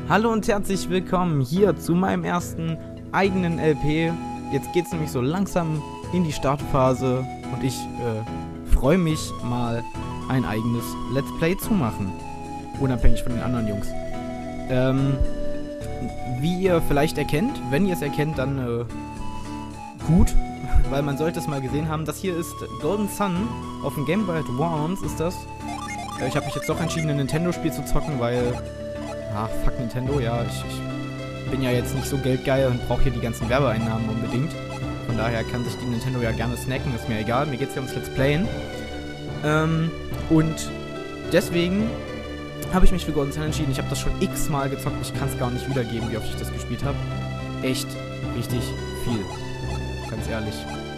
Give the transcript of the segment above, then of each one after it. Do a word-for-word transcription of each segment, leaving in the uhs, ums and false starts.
Hallo und herzlich willkommen hier zu meinem ersten eigenen L P. Jetzt geht es nämlich so langsam in die Startphase und ich äh, freue mich mal ein eigenes Let's Play zu machen. Unabhängig von den anderen Jungs. Ähm, wie ihr vielleicht erkennt, wenn ihr es erkennt, dann äh, gut, weil man sollte es mal gesehen haben. Das hier ist Golden Sun auf dem Game Boy Advance ist das. Äh, ich habe mich jetzt doch entschieden, ein Nintendo-Spiel zu zocken, weil... Ach, fuck Nintendo, ja, ich, ich bin ja jetzt nicht so geldgeil und brauche hier die ganzen Werbeeinnahmen unbedingt. Von daher kann sich die Nintendo ja gerne snacken, ist mir egal. Mir geht's ja ums Let's Playen. Ähm, und deswegen habe ich mich für Golden Sun entschieden. Ich habe das schon x-mal gezockt. Ich kann es gar nicht wiedergeben, wie oft ich das gespielt habe. Echt richtig viel. Ganz ehrlich.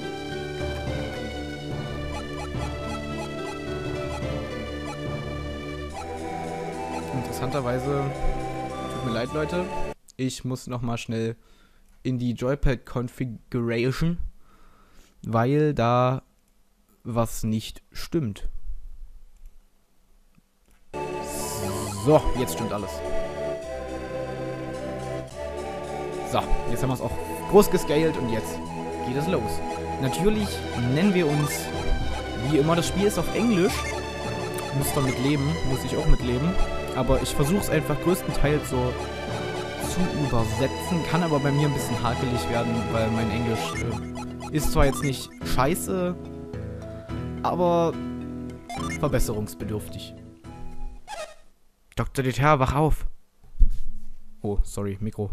Interessanterweise, tut mir leid, Leute, ich muss nochmal schnell in die Joypad Configuration, weil da was nicht stimmt. So, jetzt stimmt alles. So, jetzt haben wir es auch groß gescaled und jetzt geht es los. Natürlich nennen wir uns, wie immer, das Spiel ist auf Englisch. Muss damit leben, muss ich auch mitleben. Aber ich versuche es einfach größtenteils so zu übersetzen. Kann aber bei mir ein bisschen hakelig werden, weil mein Englisch äh, ist zwar jetzt nicht scheiße, aber verbesserungsbedürftig. Doktor Dieter, wach auf! Oh, sorry, Mikro.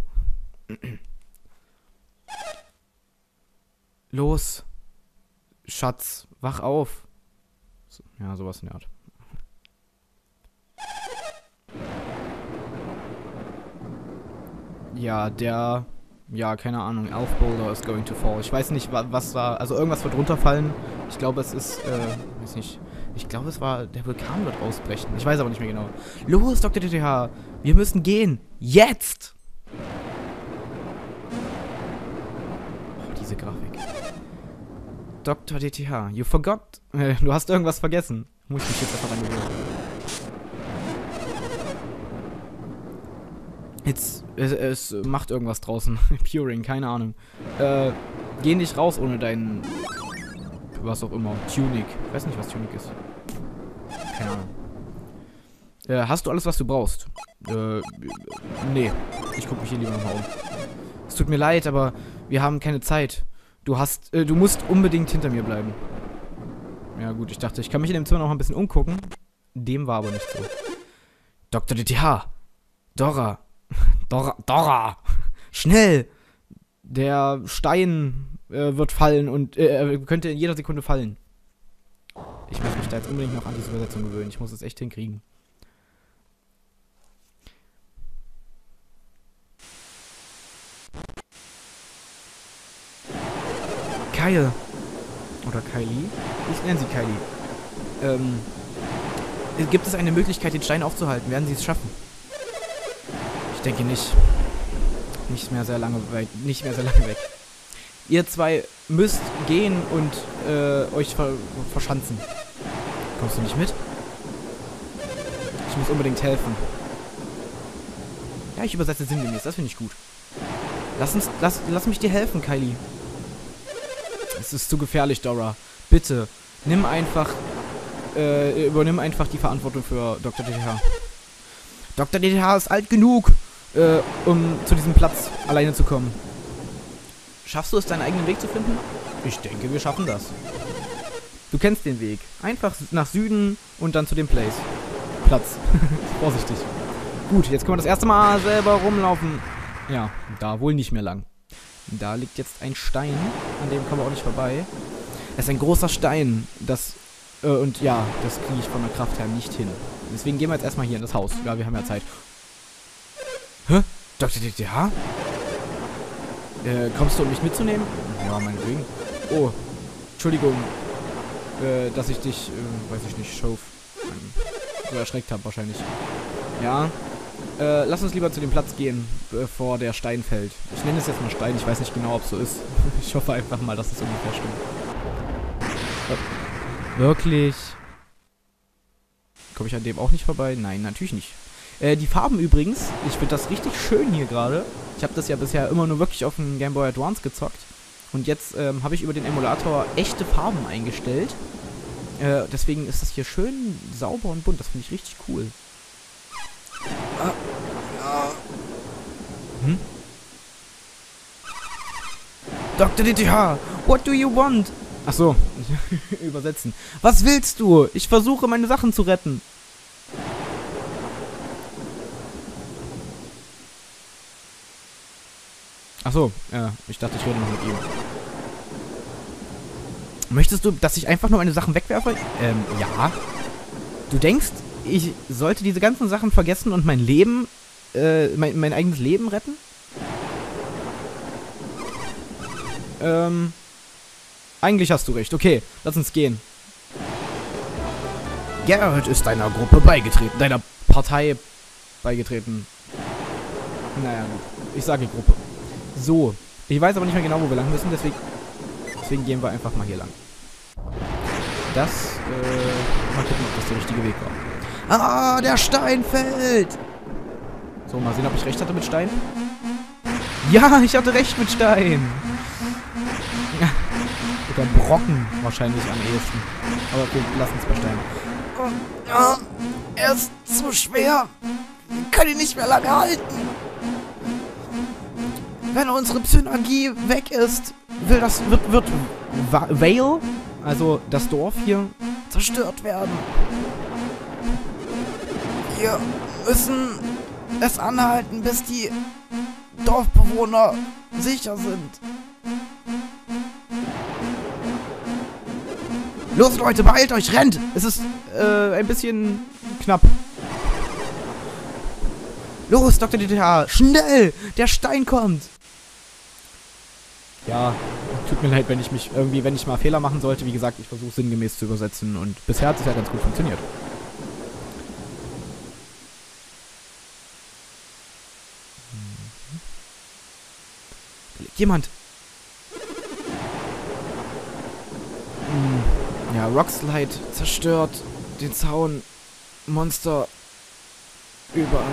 Los! Schatz, wach auf! So, ja, sowas in der Art. Ja, der, ja, keine Ahnung, Elf Boulder is going to fall. Ich weiß nicht, was da, also irgendwas wird runterfallen. Ich glaube, es ist, äh, weiß nicht, ich glaube, es war, der Vulkan wird ausbrechen. Ich weiß aber nicht mehr genau. Los, Doktor D T H, wir müssen gehen. Jetzt! Oh, diese Grafik. Doktor D T H, you forgot. Äh, du hast irgendwas vergessen. Muss ich mich jetzt einfach angewöhnen. Jetzt, es, es macht irgendwas draußen. Puring, keine Ahnung. Äh, geh nicht raus ohne deinen, was auch immer, Tunic. Ich weiß nicht, was Tunic ist. Keine Ahnung. Äh, hast du alles, was du brauchst? Äh, nee. Ich guck mich hier lieber nochmal um. Es tut mir leid, aber wir haben keine Zeit. Du hast, äh, du musst unbedingt hinter mir bleiben. Ja gut, ich dachte, ich kann mich in dem Zimmer noch ein bisschen umgucken. Dem war aber nicht so. Doktor D T H. Dora. Dora, Dora, schnell! Der Stein äh, wird fallen und äh, könnte in jeder Sekunde fallen. Ich muss mich da jetzt unbedingt noch an diese Übersetzung gewöhnen. Ich muss es echt hinkriegen. Kyle. Oder Kylie. Ich nenne sie Kylie. Ähm, gibt es eine Möglichkeit, den Stein aufzuhalten? Werden sie es schaffen? Ich denke nicht. Nicht mehr sehr lange weit. Nicht mehr sehr lange weg. Ihr zwei müsst gehen und äh, euch ver verschanzen. Kommst du nicht mit? Ich muss unbedingt helfen. Ja, ich übersetze sinngemäß. Das finde ich gut. Lass uns, lass, lass mich dir helfen, Kylie. Es ist zu gefährlich, Dora. Bitte, nimm einfach, äh, übernimm einfach die Verantwortung für Doktor D T H. Doktor D T H ist alt genug, Äh, um zu diesem Platz alleine zu kommen. Schaffst du es, deinen eigenen Weg zu finden? Ich denke, wir schaffen das. Du kennst den Weg. Einfach nach Süden und dann zu dem Place. Platz. Vorsichtig. Gut, jetzt können wir das erste Mal selber rumlaufen. Ja, da wohl nicht mehr lang. Da liegt jetzt ein Stein, an dem kommen wir auch nicht vorbei. Es ist ein großer Stein, das, äh, und ja, das kriege ich von der Kraft her nicht hin. Deswegen gehen wir jetzt erstmal hier in das Haus. Ja, wir haben ja Zeit. Hä? Doktor D T H? Äh, kommst du, um mich mitzunehmen? Ja, meinetwegen. Oh, Entschuldigung, äh, dass ich dich, äh, weiß ich nicht, Schauff, ähm, so erschreckt habe wahrscheinlich. Ja, äh, lass uns lieber zu dem Platz gehen, bevor der Stein fällt. Ich nenne es jetzt mal Stein, ich weiß nicht genau, ob es so ist. Ich hoffe einfach mal, dass es ungefähr stimmt. Oh, wirklich? Komme ich an dem auch nicht vorbei? Nein, natürlich nicht. Äh, die Farben übrigens, ich finde das richtig schön hier gerade. Ich habe das ja bisher immer nur wirklich auf dem Game Boy Advance gezockt. Und jetzt ähm, habe ich über den Emulator echte Farben eingestellt. Äh, deswegen ist das hier schön sauber und bunt. Das finde ich richtig cool. Ah, ja. Hm? Doktor D T H, what do you want? Ach so, übersetzen. Was willst du? Ich versuche, meine Sachen zu retten. Ach so, ja, ich dachte, ich rede noch mit ihm. Möchtest du, dass ich einfach nur meine Sachen wegwerfe? Ähm, ja. Du denkst, ich sollte diese ganzen Sachen vergessen und mein Leben, äh, mein, mein eigenes Leben retten? Ähm, eigentlich hast du recht. Okay, lass uns gehen. Garrett ist deiner Gruppe beigetreten, deiner Partei beigetreten. Naja, gut. Ich sage Gruppe. So, ich weiß aber nicht mehr genau, wo wir lang müssen, deswegen, deswegen gehen wir einfach mal hier lang. Das, äh, mal gucken, ob das der richtige Weg war. Ah, der Stein fällt! So, mal sehen, ob ich recht hatte mit Stein. Ja, ich hatte recht mit Stein! Oder Brocken wahrscheinlich am ehesten. Aber wir lassen es bei Stein. Oh, ja, er ist zu schwer. Ich kann ihn nicht mehr lange halten. Wenn unsere Synergie weg ist, will das, wird, wird Vale, also das Dorf hier, zerstört werden. Wir müssen es anhalten, bis die Dorfbewohner sicher sind. Los, Leute, beeilt euch, rennt! Es ist äh, ein bisschen knapp. Los, Doktor D T H, schnell! Der Stein kommt! Ja, tut mir leid, wenn ich mich irgendwie, wenn ich mal Fehler machen sollte. Wie gesagt, ich versuche sinngemäß zu übersetzen und bisher hat es ja ganz gut funktioniert. Da liegt jemand. Hm. Ja, Rockslide zerstört den Zaun. Monster überall.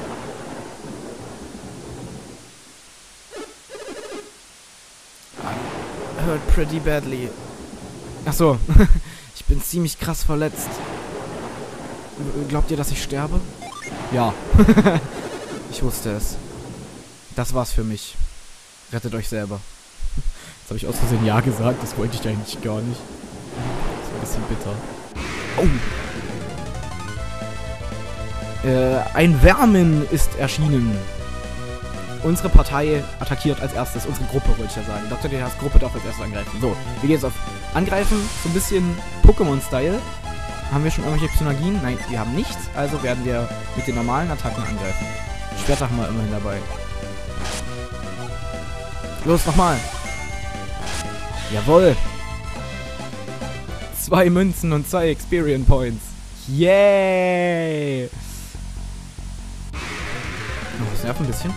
Hurt pretty badly. Ach so. Ich bin ziemlich krass verletzt. Glaubt ihr, dass ich sterbe? Ja. Ich wusste es. Das war's für mich. Rettet euch selber. Jetzt habe ich aus Versehen Ja gesagt. Das wollte ich eigentlich gar nicht. Das ist ein bisschen bitter. Oh. Äh, ein Vermin ist erschienen. Unsere Partei attackiert als erstes. Unsere Gruppe, wollte ich ja sagen. Doktor D T Hs Gruppe darf als erstes angreifen. So, wir gehen jetzt auf Angreifen. So ein bisschen Pokémon-Style. Haben wir schon irgendwelche Synergien? Nein, wir haben nichts. Also werden wir mit den normalen Attacken angreifen. Schwerter haben wir immerhin dabei. Los, nochmal. Jawohl. Zwei Münzen und zwei Experience Points. Yay! Oh, das nervt ein bisschen.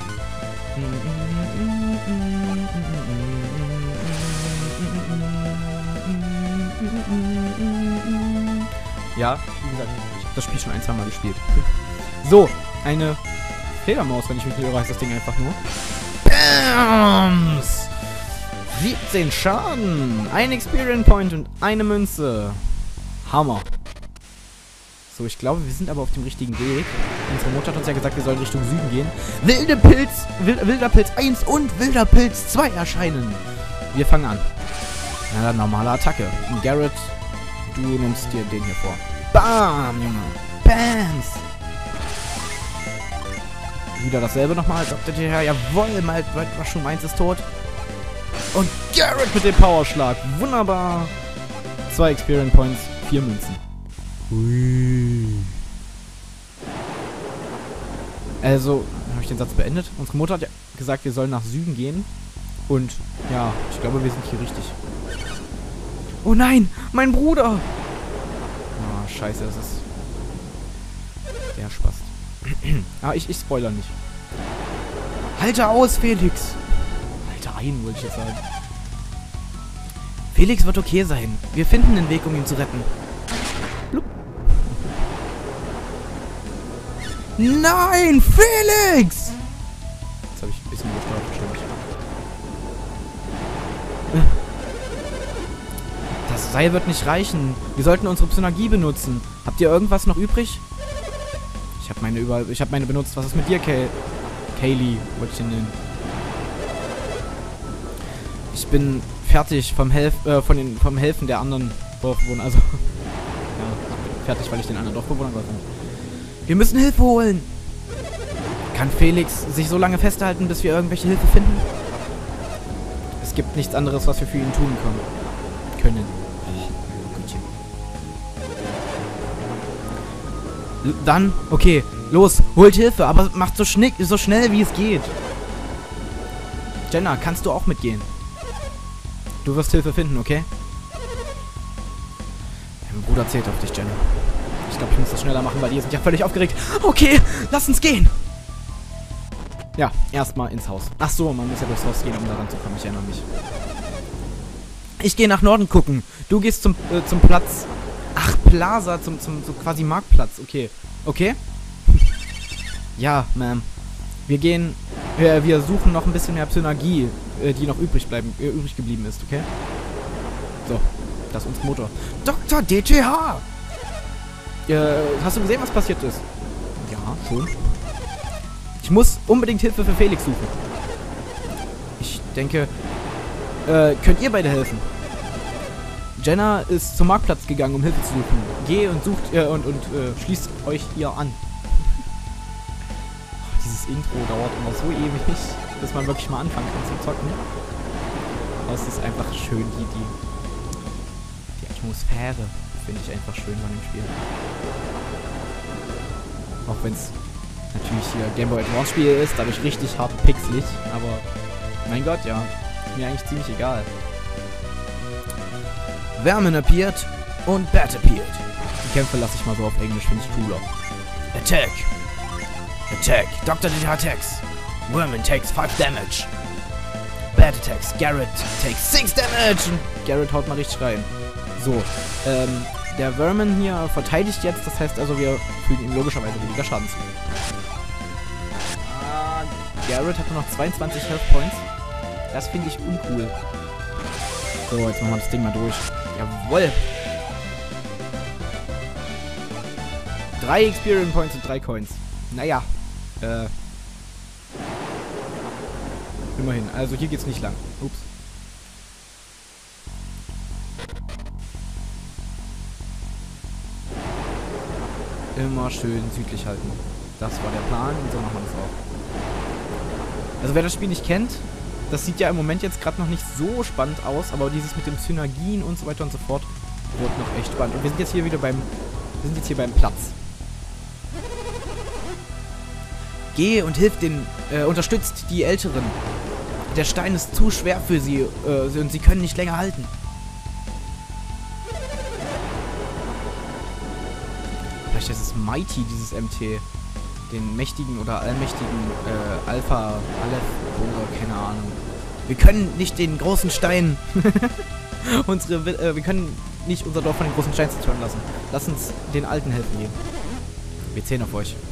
Ja, wie gesagt, ich habe das Spiel schon ein, zwei Mal gespielt. So, eine Fledermaus, wenn ich mich irre, heißt das Ding einfach nur. Bams! siebzehn Schaden, ein Experience Point und eine Münze. Hammer. So, ich glaube, wir sind aber auf dem richtigen Weg. Unsere Mutter hat uns ja gesagt, wir sollen Richtung Süden gehen. Wilde Pilz, Wild, Wilder Pilz eins und Wilder Pilz zwei erscheinen. Wir fangen an. Na dann, normale Attacke. Und Garrett, du nimmst dir den hier vor. Bam, Junge. Bams. Wieder dasselbe nochmal. Doktor D T H, jawohl, mal, was schon meins ist tot. Und Garrett mit dem Powerschlag. Wunderbar. Zwei Experience Points, vier Münzen. Hui. Also, habe ich den Satz beendet? Unsere Mutter hat ja gesagt, wir sollen nach Süden gehen. Und, ja, ich glaube, wir sind hier richtig. Oh nein, mein Bruder! Ah, scheiße, das ist... Der Spaß. Ah, ich, ich spoiler nicht. Halte aus, Felix! Halte ein, wollte ich jetzt sagen. Felix wird okay sein. Wir finden einen Weg, um ihn zu retten. Blub. Nein, Felix! Jetzt habe ich ein bisschen übersteuert, bestimmt. Das Seil wird nicht reichen. Wir sollten unsere Synergie benutzen. Habt ihr irgendwas noch übrig? Ich habe meine überall, ich habe meine benutzt. Was ist mit dir, Kay Kaylee? Wollte ich den nennen. Ich bin fertig vom Helf äh, von den vom Helfen der anderen Dorfbewohner. Also ja, ich bin fertig, weil ich den anderen Dorfbewohnern geholfen habe. Wir müssen Hilfe holen. Kann Felix sich so lange festhalten, bis wir irgendwelche Hilfe finden? Es gibt nichts anderes, was wir für ihn tun können. Können. Dann, okay, los, holt Hilfe, aber macht so, schnick, so schnell, wie es geht. Jenna, kannst du auch mitgehen? Du wirst Hilfe finden, okay? Mein Bruder zählt auf dich, Jenna. Ich glaube, ich muss das schneller machen, weil die sind ja völlig aufgeregt. Okay, lass uns gehen. Ja, erstmal ins Haus. Ach so, man muss ja durchs Haus gehen, um daran zu kommen. Ich erinnere mich. Ich gehe nach Norden gucken. Du gehst zum, äh, zum Platz... Ach, Plaza, zum, zum so quasi Marktplatz. Okay. Okay? Ja, Ma'am. Wir gehen... Wir, wir suchen noch ein bisschen mehr Synergie, äh, die noch übrig bleiben, äh, übrig geblieben ist, okay? So, das ist unser Motor. Doktor D T H! Äh, hast du gesehen, was passiert ist? Ja, schon. Ich muss unbedingt Hilfe für Felix suchen. Ich denke, äh, könnt ihr beide helfen? Jenna ist zum Marktplatz gegangen, um Hilfe zu suchen. Geh und sucht äh, und, und äh, schließt euch ihr an. Dieses Intro dauert immer so ewig, dass man wirklich mal anfangen kann zu zocken. Aber es ist einfach schön, die, die, die Atmosphäre finde ich einfach schön bei dem Spiel. Auch wenn es natürlich hier Game Boy Advance Spiel ist, dadurch richtig hart pixelig, aber mein Gott, ja, ist mir eigentlich ziemlich egal. Vermin appeared und Bat appeared. Die Kämpfe lasse ich mal so auf Englisch, finde ich cooler. Attack! Attack! Doktor D T H attacks! Vermin takes five damage! Bat attacks! Garrett takes six damage! Und Garrett haut mal richtig rein. So, ähm, der Vermin hier verteidigt jetzt, das heißt also, wir fügen ihm logischerweise weniger Schaden zu. Ah, Garrett hat nur noch zweiundzwanzig Health Points. Das finde ich uncool. So, jetzt machen wir das Ding mal durch. Jawoll! Drei Experience Points und drei Coins. Naja, äh. immerhin. Also hier geht's nicht lang. Ups. Immer schön südlich halten. Das war der Plan und so machen wir das auch. Also wer das Spiel nicht kennt, das sieht ja im Moment jetzt gerade noch nicht so spannend aus, aber dieses mit den Synergien und so weiter und so fort wird noch echt spannend. Und wir sind jetzt hier wieder beim, wir sind jetzt hier beim Platz. Geh und hilf den, äh, unterstützt die Älteren. Der Stein ist zu schwer für sie äh, und sie können nicht länger halten. Vielleicht ist es Mighty, dieses M T. Den mächtigen oder allmächtigen äh, Alpha, Aleph oder keine Ahnung. Wir können nicht den großen Stein unsere, äh, wir können nicht unser Dorf von den großen Steinen zerstören lassen. Lass uns den Alten helfen gehen. Wir zählen auf euch.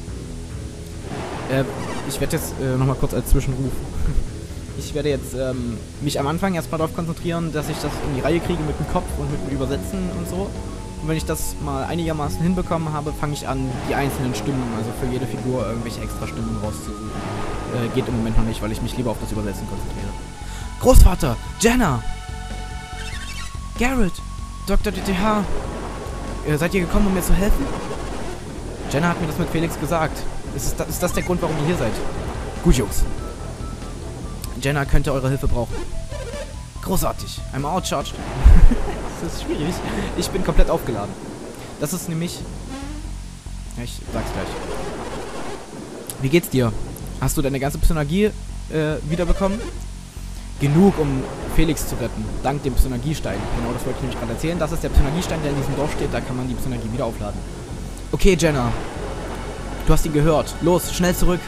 Äh, ich werde jetzt äh, nochmal kurz als Zwischenruf. Ich werde jetzt ähm, mich am Anfang erstmal darauf konzentrieren, dass ich das in die Reihe kriege mit dem Kopf und mit dem Übersetzen und so. Und wenn ich das mal einigermaßen hinbekommen habe, fange ich an, die einzelnen Stimmen, also für jede Figur irgendwelche extra Stimmen rauszusuchen. Äh, geht im Moment noch nicht, weil ich mich lieber auf das Übersetzen konzentriere. Großvater! Jenna! Garrett! Doktor D T H! Äh, seid ihr gekommen, um mir zu helfen? Jenna hat mir das mit Felix gesagt. Ist, das, ist das der Grund, warum ihr hier seid? Gut, Jungs. Jenna könnte eure Hilfe brauchen. Großartig. I'm outcharged. Das ist schwierig. Ich bin komplett aufgeladen. Das ist nämlich... Ja, ich sag's gleich. Wie geht's dir? Hast du deine ganze Synergie äh, wiederbekommen? Genug, um Felix zu retten. Dank dem Synergiestein. Genau, das wollte ich nämlich gerade erzählen. Das ist der Synergiestein, der in diesem Dorf steht. Da kann man die Synergie wieder aufladen. Okay, Jenna. Du hast ihn gehört. Los, schnell zurück.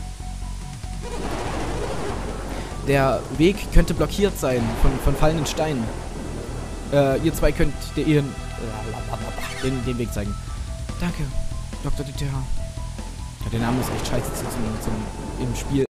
Der Weg könnte blockiert sein von, von fallenden Steinen. Äh, ihr zwei könnt den, den, den Weg zeigen. Danke, Doktor D T H. Ja, der Name ist echt scheiße zum, zum, zum im Spiel